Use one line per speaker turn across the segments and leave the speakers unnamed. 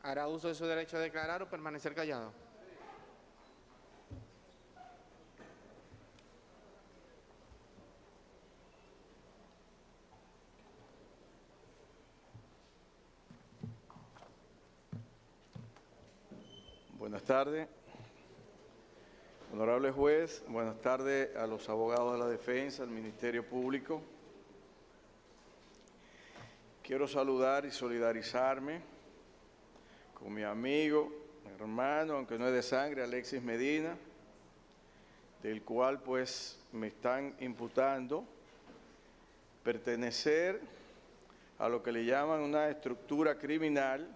hará uso de su derecho a declarar o permanecer callado.
Buenas tardes. Honorable juez, buenas tardes a los abogados de la defensa, al Ministerio Público. Quiero saludar y solidarizarme con mi amigo, mi hermano, aunque no es de sangre, Alexis Medina, del cual pues me están imputando pertenecer a lo que le llaman una estructura criminal,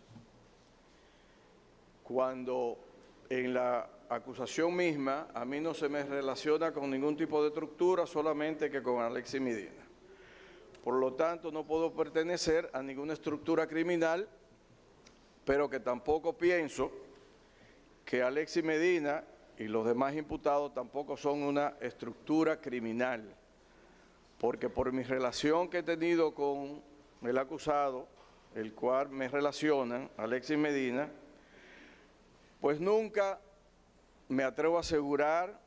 cuando en la acusación misma a mí no se me relaciona con ningún tipo de estructura, solamente que con Alexis Medina. Por lo tanto, no puedo pertenecer a ninguna estructura criminal, pero que tampoco pienso que Alexis Medina y los demás imputados tampoco son una estructura criminal, porque por mi relación que he tenido con el acusado, el cual me relacionan, Alexis Medina, pues nunca me atrevo a asegurar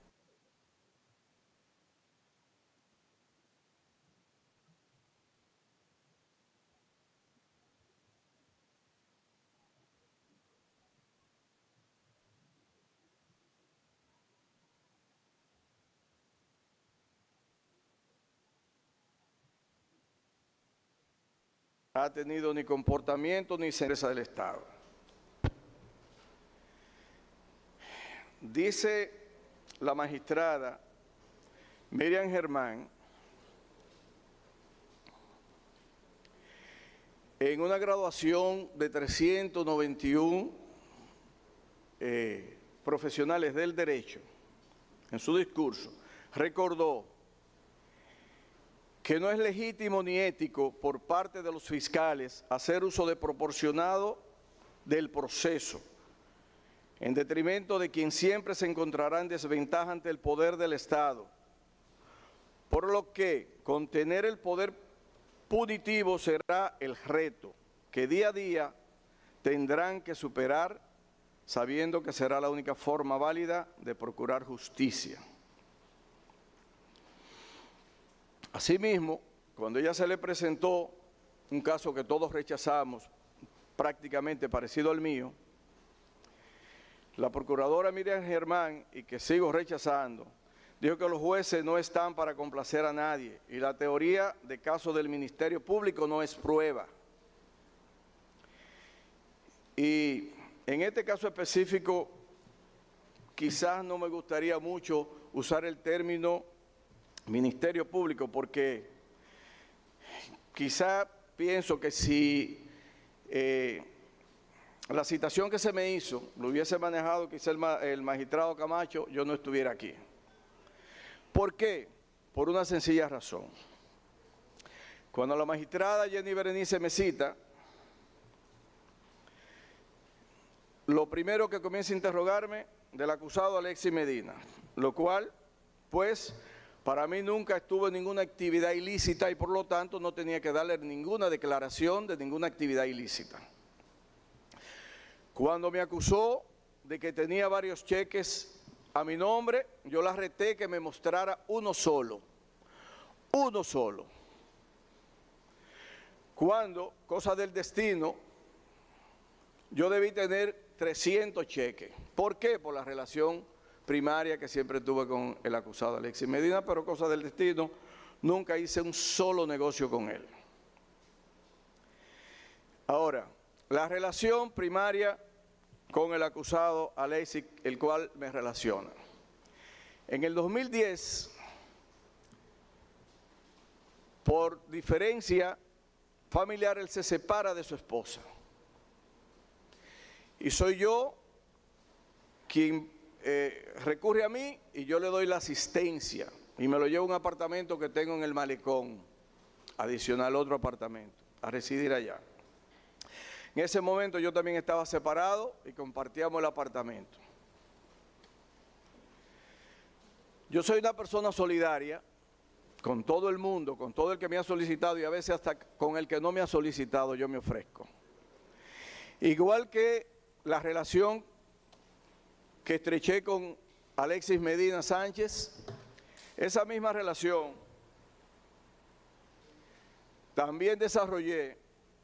ha tenido ni comportamiento ni sentencia del Estado. Dice la magistrada Miriam Germán, en una graduación de 391 profesionales del derecho, en su discurso, recordó que no es legítimo ni ético por parte de los fiscales hacer uso desproporcionado del proceso, en detrimento de quien siempre se encontrará en desventaja ante el poder del Estado, por lo que contener el poder punitivo será el reto que día a día tendrán que superar, sabiendo que será la única forma válida de procurar justicia. Asimismo, cuando ella se le presentó un caso que todos rechazamos, prácticamente parecido al mío, la procuradora Miriam Germán, y que sigo rechazando, dijo que los jueces no están para complacer a nadie y la teoría de caso del Ministerio Público no es prueba. Y en este caso específico, quizás no me gustaría mucho usar el término Ministerio Público, porque quizás pienso que si la citación que se me hizo lo hubiese manejado quizá el magistrado Camacho, yo no estuviera aquí. ¿Por qué? Por una sencilla razón. Cuando la magistrada Jenny Berenice me cita, lo primero que comienza a interrogarme del acusado Alexis Medina, lo cual, pues, para mí nunca estuvo en ninguna actividad ilícita y por lo tanto no tenía que darle ninguna declaración de ninguna actividad ilícita. Cuando me acusó de que tenía varios cheques a mi nombre, yo la reté que me mostrara uno solo. Uno solo. Cuando, cosa del destino, yo debí tener 300 cheques. ¿Por qué? Por la relación primaria que siempre tuve con el acusado Alexis Medina, pero cosa del destino, nunca hice un solo negocio con él. Ahora, la relación primaria con el acusado Alexis, el cual me relaciona. En el 2010, por diferencia familiar, él se separa de su esposa. Y soy yo quien recurre a mí y yo le doy la asistencia. Y me lo llevo a un apartamento que tengo en el Malecón, adicional otro apartamento, a residir allá. En ese momento yo también estaba separado y compartíamos el apartamento. Yo soy una persona solidaria con todo el mundo, con todo el que me ha solicitado y a veces hasta con el que no me ha solicitado yo me ofrezco. Igual que la relación que estreché con Alexis Medina Sánchez, esa misma relación también desarrollé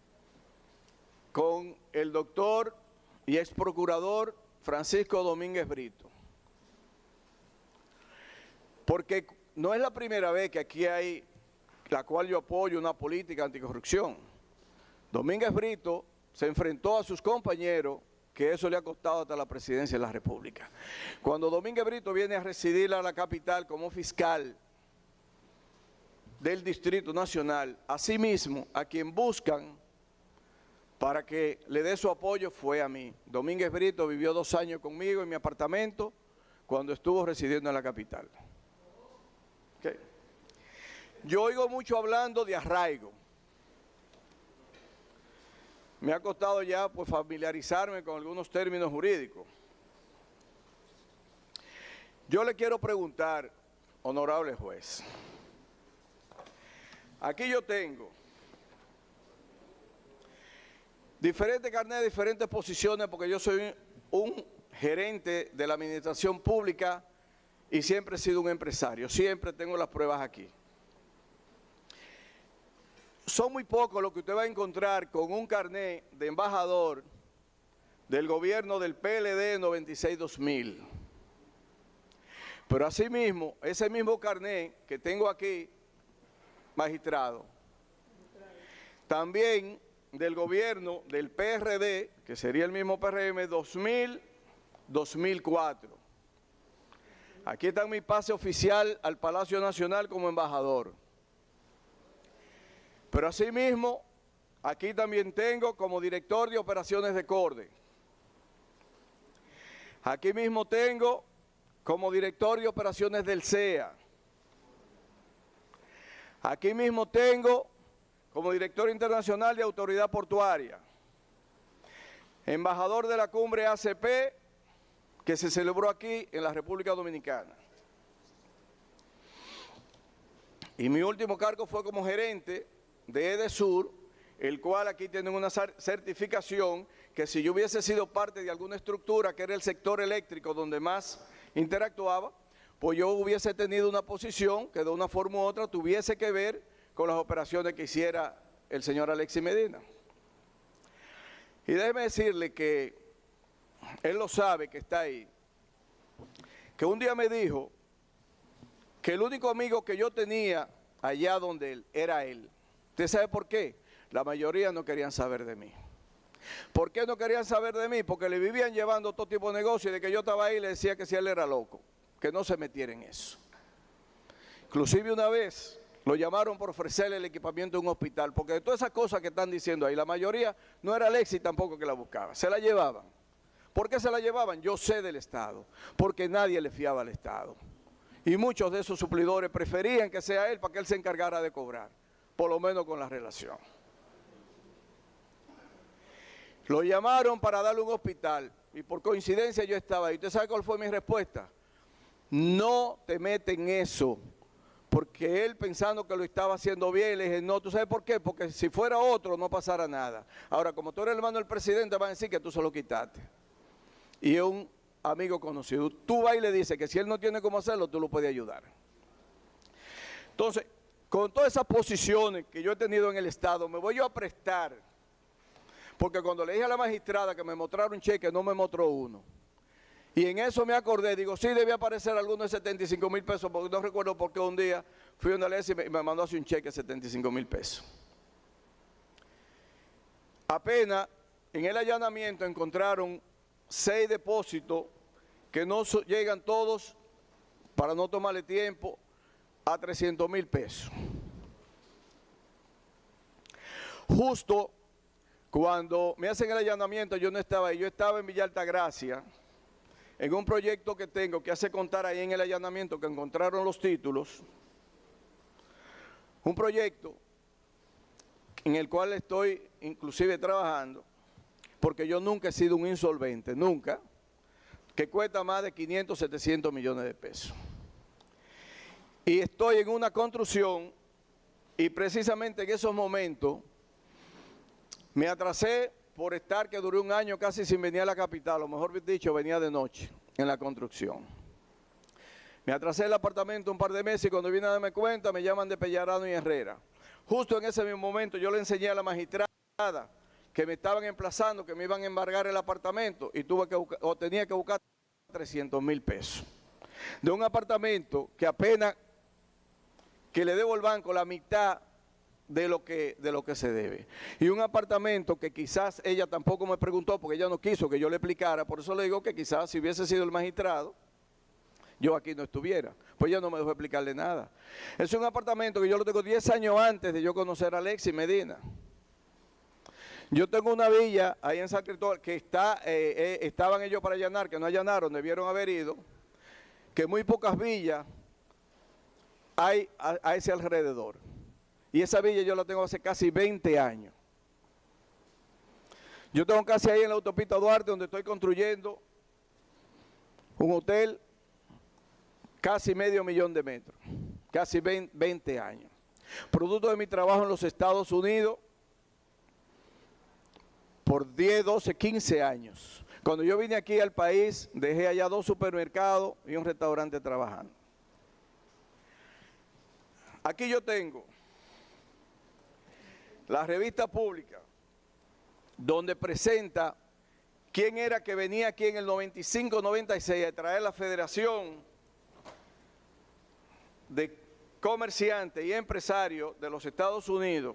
con el doctor y ex procurador Francisco Domínguez Brito. Porque no es la primera vez que aquí hay, la cual yo apoyo una política anticorrupción. Domínguez Brito se enfrentó a sus compañeros, que eso le ha costado hasta la presidencia de la República. Cuando Domínguez Brito viene a residir a la capital como fiscal del Distrito Nacional, asimismo, a quien buscan para que le dé su apoyo fue a mí. Domínguez Brito vivió 2 años conmigo en mi apartamento cuando estuvo residiendo en la capital. Okay. Yo oigo mucho hablando de arraigo. Me ha costado ya pues familiarizarme con algunos términos jurídicos. Yo le quiero preguntar, honorable juez, aquí yo tengo diferentes carnets, diferentes posiciones, porque yo soy un gerente de la administración pública y siempre he sido un empresario, siempre tengo las pruebas aquí. Son muy pocos los que usted va a encontrar con un carnet de embajador del gobierno del PLD 96-2000. Pero asimismo, ese mismo carnet que tengo aquí, magistrado, también del gobierno del PRD, que sería el mismo PRM, 2000-2004. Aquí está mi pase oficial al Palacio Nacional como embajador. Pero asimismo, aquí también tengo como director de operaciones de CORDE. Aquí mismo tengo como director de operaciones del CEA. Aquí mismo tengo como director internacional de autoridad portuaria. Embajador de la cumbre ACP que se celebró aquí en la República Dominicana. Y mi último cargo fue como gerente de EDESUR, el cual aquí tienen una certificación que si yo hubiese sido parte de alguna estructura que era el sector eléctrico donde más interactuaba, pues yo hubiese tenido una posición que de una forma u otra tuviese que ver con las operaciones que hiciera el señor Alexis Medina. Y déjeme decirle que él lo sabe, que está ahí, que un día me dijo que el único amigo que yo tenía allá donde él era él. ¿Usted sabe por qué? La mayoría no querían saber de mí. ¿Por qué no querían saber de mí? Porque le vivían llevando todo tipo de negocio y de que yo estaba ahí le decía que si él era loco, que no se metiera en eso. Inclusive una vez lo llamaron por ofrecerle el equipamiento de un hospital, porque de todas esas cosas que están diciendo ahí, la mayoría no era Alexis tampoco que la buscaba, se la llevaban. ¿Por qué se la llevaban? Yo sé del Estado, porque nadie le fiaba al Estado. Y muchos de esos suplidores preferían que sea él para que él se encargara de cobrar, por lo menos con la relación. Lo llamaron para darle un hospital y por coincidencia yo estaba ahí. ¿Usted sabe cuál fue mi respuesta? No te metes en eso, porque él pensando que lo estaba haciendo bien, le dije, no, ¿tú sabes por qué? Porque si fuera otro no pasara nada. Ahora, como tú eres el hermano del presidente, van a decir que tú se lo quitaste. Y es un amigo conocido. Tú vas y le dices que si él no tiene cómo hacerlo, tú lo puedes ayudar. Entonces, con todas esas posiciones que yo he tenido en el Estado, me voy yo a prestar, porque cuando le dije a la magistrada que me mostrara un cheque, no me mostró uno. Y en eso me acordé, digo, sí, debía aparecer alguno de 75,000 pesos, porque no recuerdo por qué un día fui a una ley y me mandó así un cheque de 75,000 pesos. Apenas en el allanamiento encontraron 6 depósitos que no llegan todos, para no tomarle tiempo, a 300,000 pesos. Justo cuando me hacen el allanamiento, yo no estaba ahí, yo estaba en Villa Altagracia, en un proyecto que tengo que hace contar ahí en el allanamiento que encontraron los títulos, un proyecto en el cual estoy inclusive trabajando, porque yo nunca he sido un insolvente, nunca, que cuesta más de 500, 700 millones de pesos. Y estoy en una construcción y precisamente en esos momentos me atrasé por estar que duré un año casi sin venir a la capital, o mejor dicho, venía de noche en la construcción. Me atrasé el apartamento un par de meses y cuando vine a darme cuenta me llaman de Pellarano y Herrera. Justo en ese mismo momento yo le enseñé a la magistrada que me estaban emplazando, que me iban a embargar el apartamento y tenía que buscar 300.000 pesos. De un apartamento que apenas que le debo al banco la mitad de lo que se debe. Y un apartamento que quizás ella tampoco me preguntó porque ella no quiso que yo le explicara, por eso le digo que quizás si hubiese sido el magistrado, yo aquí no estuviera, pues ella no me dejó explicarle nada. Es un apartamento que yo lo tengo 10 años antes de yo conocer a Alexis Medina. Yo tengo una villa ahí en San Cristóbal que estaban ellos para allanar, que no allanaron, debieron haber ido, que muy pocas villas hay a ese alrededor. Y esa villa yo la tengo hace casi 20 años. Yo tengo casi ahí en la autopista Duarte, donde estoy construyendo un hotel, casi $500,000 de metros, casi 20 años. Producto de mi trabajo en los Estados Unidos, por 10, 12, 15 años. Cuando yo vine aquí al país, dejé allá 2 supermercados y un restaurante trabajando. Aquí yo tengo la revista pública, donde presenta quién era que venía aquí en el 95-96 a traer la Federación de Comerciantes y Empresarios de los Estados Unidos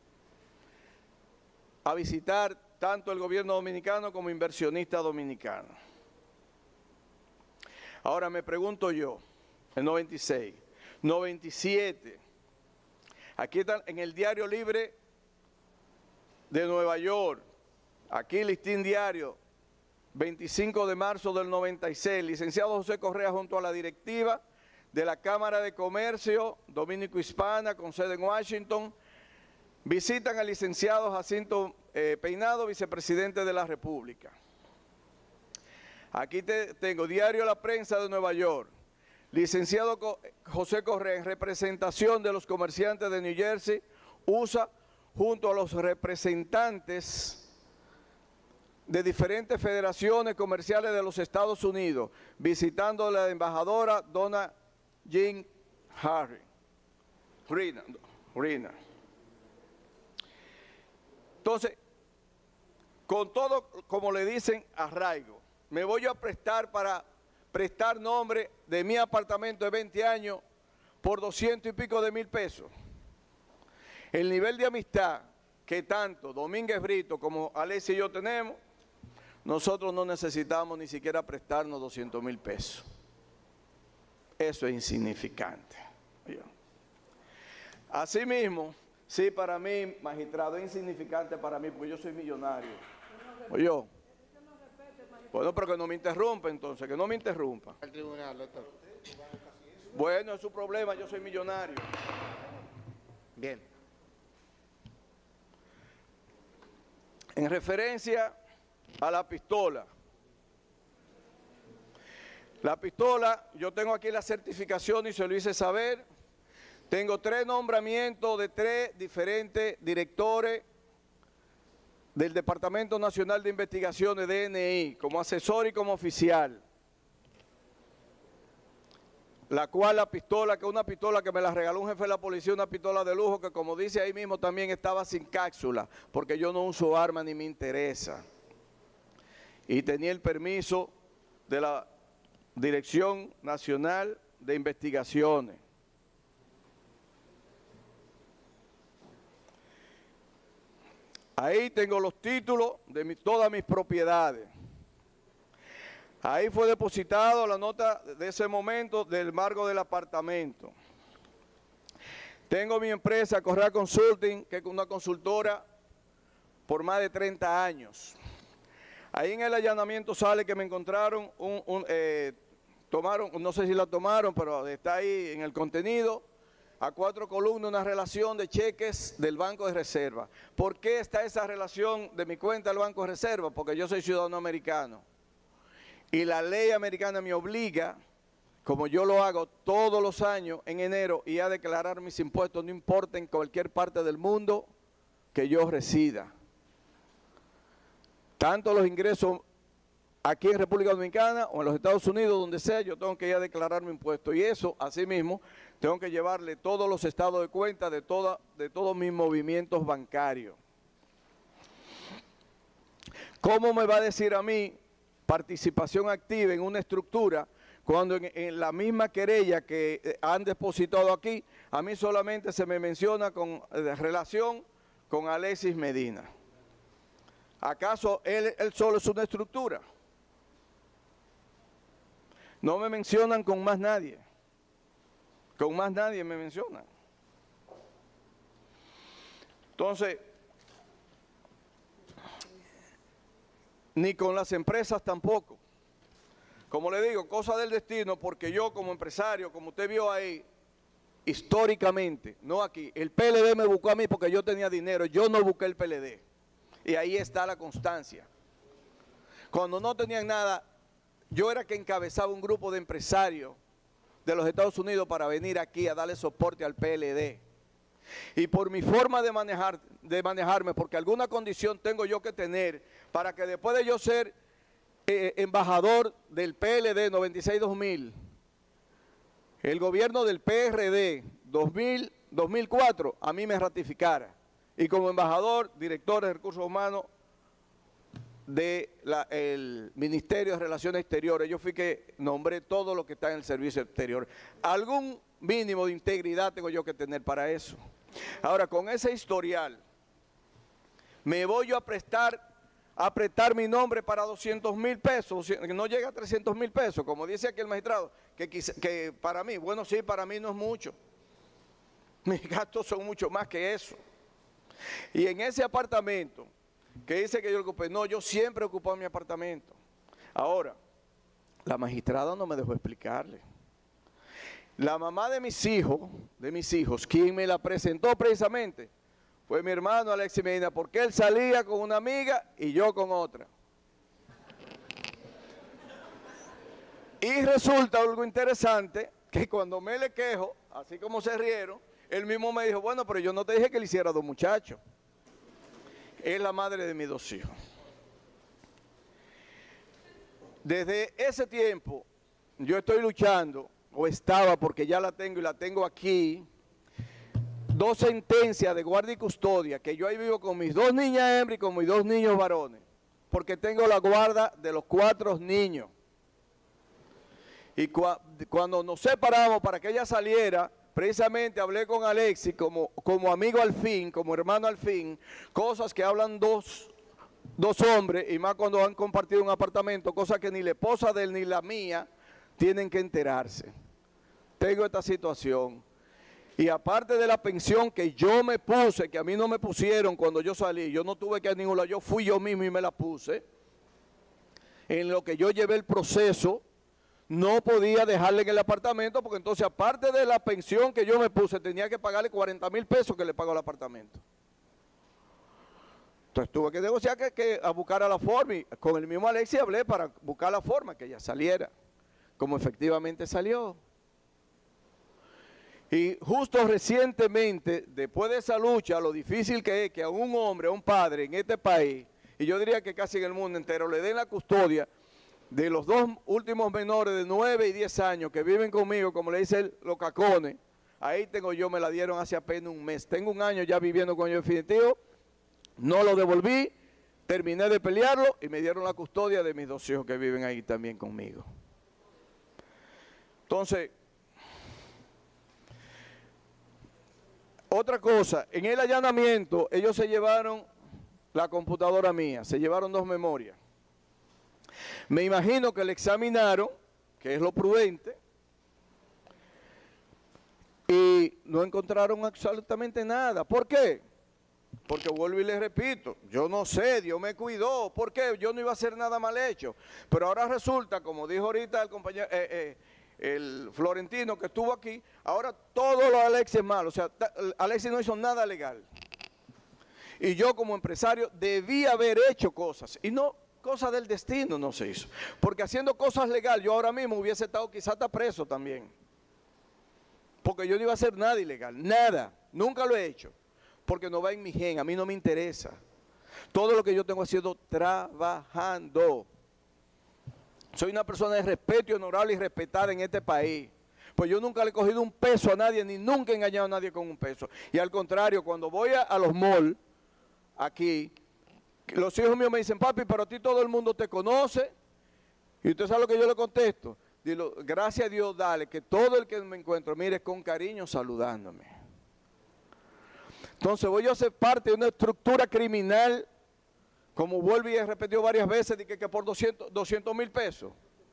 a visitar tanto el gobierno dominicano como inversionistas dominicanos. Ahora me pregunto yo, el 96, 97, aquí están en el Diario Libre de Nueva York, aquí Listín Diario, 25 de marzo del 96, licenciado José Correa junto a la directiva de la Cámara de Comercio Dominico-Hispana con sede en Washington, visitan al licenciado Jacinto Peinado, vicepresidente de la República. Aquí tengo Diario La Prensa de Nueva York, licenciado José Correa en representación de los comerciantes de New Jersey, USA, junto a los representantes de diferentes federaciones comerciales de los Estados Unidos, visitando a la embajadora Donna Jean Rina. Entonces, con todo, como le dicen, arraigo, me voy a prestar para prestar nombre de mi apartamento de 20 años por 200 y pico de mil pesos. El nivel de amistad que tanto Domínguez Brito como Alexis y yo tenemos, nosotros no necesitamos ni siquiera prestarnos 200.000 pesos. Eso es insignificante. Asimismo, sí, para mí, magistrado, es insignificante para mí, porque yo soy millonario. Oye, bueno, pero que no me interrumpa entonces, que no me interrumpa.
Al tribunal, doctor.
Bueno, es su problema, yo soy millonario.
Bien.
En referencia a la pistola. La pistola, yo tengo aquí la certificación y se lo hice saber. Tengo 3 nombramientos de 3 diferentes directores del Departamento Nacional de Investigaciones, DNI, como asesor y como oficial. La cual la pistola, que es una pistola que me la regaló un jefe de la policía, una pistola de lujo que como dice ahí mismo también estaba sin cápsula, porque yo no uso armas ni me interesa. Y tenía el permiso de la Dirección Nacional de Investigaciones. Ahí tengo los títulos de todas mis propiedades. Ahí fue depositado la nota de ese momento del embargo del apartamento. Tengo mi empresa Correa Consulting, que es una consultora por más de 30 años. Ahí en el allanamiento sale que me encontraron, tomaron, no sé si la tomaron, pero está ahí en el contenido, a 4 columnas una relación de cheques del Banco de Reserva. ¿Por qué está esa relación de mi cuenta del Banco de Reserva? Porque yo soy ciudadano americano. Y la ley americana me obliga, como yo lo hago todos los años en enero, y a declarar mis impuestos, no importa en cualquier parte del mundo que yo resida. tanto los ingresos aquí en República Dominicana o en los Estados Unidos, donde sea, yo tengo que ir a declarar mi impuesto. Y eso, asimismo, tengo que llevarle todos los estados de cuenta de todos mis movimientos bancarios. ¿Cómo me va a decir a mí participación activa en una estructura cuando en la misma querella que han depositado aquí, a mí solamente se me menciona con relación con Alexis Medina? ¿Acaso él solo es una estructura? No me mencionan con más nadie. Con más nadie me mencionan. Entonces, ni con las empresas tampoco. Como le digo, cosa del destino, porque yo como empresario, como usted vio ahí, históricamente, no aquí, el PLD me buscó a mí porque yo tenía dinero, yo no busqué el PLD. Y ahí está la constancia. Cuando no tenían nada, yo era que encabezaba un grupo de empresarios de los Estados Unidos para venir aquí a darle soporte al PLD. Y por mi forma de manejarme, porque alguna condición tengo yo que tener para que después de yo ser embajador del PLD 96-2000, el gobierno del PRD 2004 a mí me ratificara. Y como embajador, director de Recursos Humanos del Ministerio de Relaciones Exteriores, yo fui que nombré todo lo que está en el servicio exterior. Algún mínimo de integridad tengo yo que tener para eso. Ahora, con ese historial, me voy yo a prestar mi nombre para 200.000 pesos, que no llega a 300.000 pesos, como dice aquí el magistrado, que para mí, bueno, sí, para mí no es mucho. Mis gastos son mucho más que eso. Y en ese apartamento, que dice que yo lo ocupé, no, yo siempre he ocupado mi apartamento. Ahora, la magistrada no me dejó explicarle. La mamá de mis hijos, quien me la presentó precisamente, fue mi hermano Alexis Medina, porque él salía con una amiga y yo con otra. Y resulta algo interesante, que cuando me le quejo, así como se rieron, él mismo me dijo, bueno, pero yo no te dije que le hiciera 2 muchachos. Es la madre de mis 2 hijos. Desde ese tiempo, yo estoy luchando, o estaba, porque ya la tengo y la tengo aquí, 2 sentencias de guardia y custodia, que yo ahí vivo con mis 2 niñas hembras y con mis 2 niños varones, porque tengo la guarda de los 4 niños. Y cuando nos separamos para que ella saliera, precisamente hablé con Alexis como amigo al fin, como hermano al fin, cosas que hablan dos hombres, y más cuando han compartido un apartamento, cosas que ni la esposa de él ni la mía tienen que enterarse. Tengo esta situación. Y aparte de la pensión que yo me puse, que a mí no me pusieron cuando yo salí, yo no tuve que ir a ningún lado, yo fui yo mismo y me la puse, en lo que yo llevé el proceso, no podía dejarle en el apartamento, porque entonces aparte de la pensión que yo me puse, tenía que pagarle 40.000 pesos que le pago al apartamento. Entonces tuve que negociar a buscar a la forma, y con el mismo Alexis hablé para buscar la forma que ella saliera, como efectivamente salió. Y justo recientemente, después de esa lucha, lo difícil que es que a un hombre, a un padre en este país, y yo diría que casi en el mundo entero, le den la custodia de los 2 últimos menores de 9 y 10 años que viven conmigo, como le dicen los cacones. Ahí tengo yo, me la dieron hace apenas un mes. Tengo 1 año ya viviendo con ellos definitivo, no lo devolví, terminé de pelearlo y me dieron la custodia de mis 2 hijos que viven ahí también conmigo. Entonces, otra cosa, en el allanamiento ellos se llevaron la computadora mía, se llevaron 2 memorias. Me imagino que le examinaron, que es lo prudente, y no encontraron absolutamente nada. ¿Por qué? Porque vuelvo y les repito, yo no sé, Dios me cuidó. ¿Por qué? Yo no iba a hacer nada mal hecho. Pero ahora resulta, como dijo ahorita el compañero, el Florentino que estuvo aquí, ahora todo lo de Alexis es malo. O sea, Alexis no hizo nada legal. Y yo como empresario debía haber hecho cosas. Y no, cosas del destino no se hizo. Porque haciendo cosas legales, yo ahora mismo hubiese estado quizá hasta preso también. Porque yo no iba a hacer nada ilegal, nada. Nunca lo he hecho. Porque no va en mi gen, a mí no me interesa. Todo lo que yo tengo ha sido trabajando. Soy una persona de respeto y honorable y respetada en este país. Pues yo nunca le he cogido un peso a nadie, ni nunca he engañado a nadie con un peso. Y al contrario, cuando voy a los malls, aquí, los hijos míos me dicen, papi, pero a ti todo el mundo te conoce. Y usted sabe lo que yo le contesto. Digo, gracias a Dios, dale, que todo el que me encuentro, mire, con cariño saludándome. Entonces voy a ser parte de una estructura criminal, como vuelvo y he repetido varias veces, de que por 200,000 pesos.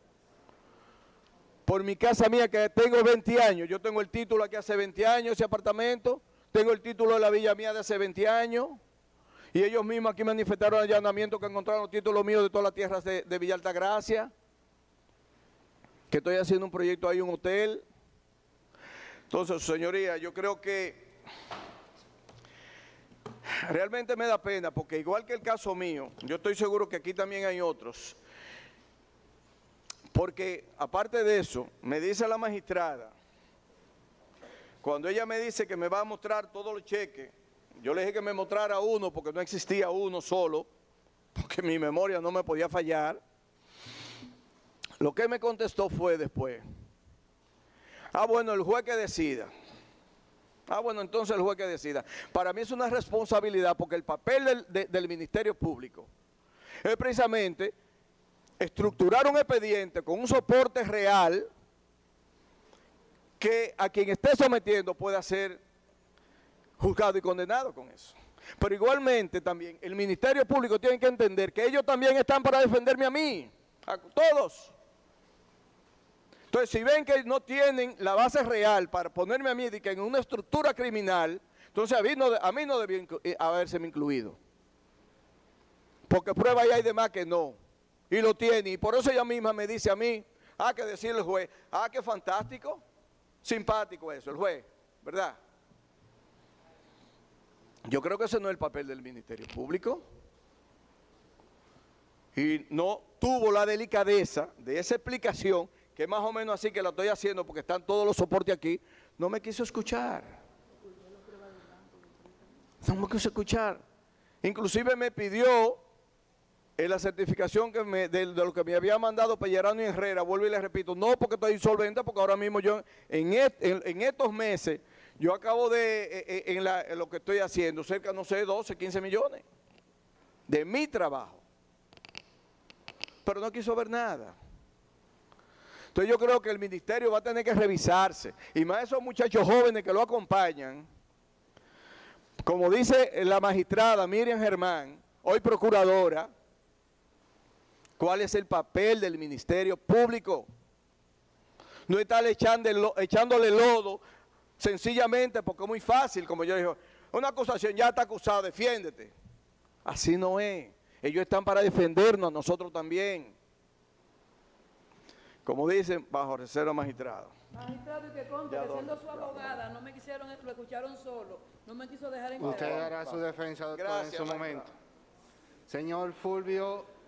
Por mi casa mía, que tengo 20 años, yo tengo el título aquí hace 20 años, ese apartamento, tengo el título de la villa mía de hace 20 años, y ellos mismos aquí manifestaron allanamiento que encontraron los títulos míos de todas las tierras de Villa Altagracia, que estoy haciendo un proyecto ahí, un hotel. Entonces, señoría, yo creo que realmente me da pena, porque igual que el caso mío, yo estoy seguro que aquí también hay otros, porque aparte de eso, me dice la magistrada, cuando ella me dice que me va a mostrar todos los cheques, yo le dije que me mostrara uno, porque no existía uno solo, porque mi memoria no me podía fallar. Lo que me contestó fue después, bueno, el juez que decida. Bueno, entonces el juez que decida. Para mí es una responsabilidad, porque el papel del Ministerio Público es precisamente estructurar un expediente con un soporte real que a quien esté sometiendo pueda ser juzgado y condenado con eso. Pero igualmente también el Ministerio Público tiene que entender que ellos también están para defenderme a mí, a todos. Entonces, si ven que no tienen la base real para ponerme a mí en una estructura criminal, entonces a mí no debía habérseme incluido. Porque prueba ya hay demás que no. Y lo tiene. Y por eso ella misma me dice a mí, que decirle al juez, qué fantástico, simpático eso, el juez, ¿verdad? Yo creo que ese no es el papel del Ministerio Público. Y no tuvo la delicadeza de esa explicación, que es más o menos así que la estoy haciendo porque están todos los soportes aquí, no me quiso escuchar. No me quiso escuchar. Inclusive me pidió la certificación de lo que me había mandado Pellerano y Herrera, vuelvo y le repito, no porque estoy insolvente, porque ahora mismo yo en estos meses, yo acabo en lo que estoy haciendo, cerca, no sé, 12, 15 millones de mi trabajo. Pero no quiso ver nada. Entonces yo creo que el ministerio va a tener que revisarse, y más esos muchachos jóvenes que lo acompañan, como dice la magistrada Miriam Germán, hoy procuradora, ¿cuál es el papel del Ministerio Público? No estar echándole lodo sencillamente porque es muy fácil, como yo dije, una acusación, ya está acusado, defiéndete. Así no es. Ellos están para defendernos a nosotros también. Como dicen, bajo reserva magistrado.
Magistrado, y que conste que siendo su abogada, no me quisieron, lo escucharon solo, no me quiso dejar en
Usted hará su defensa, doctor, en su momento. Señor Fulvio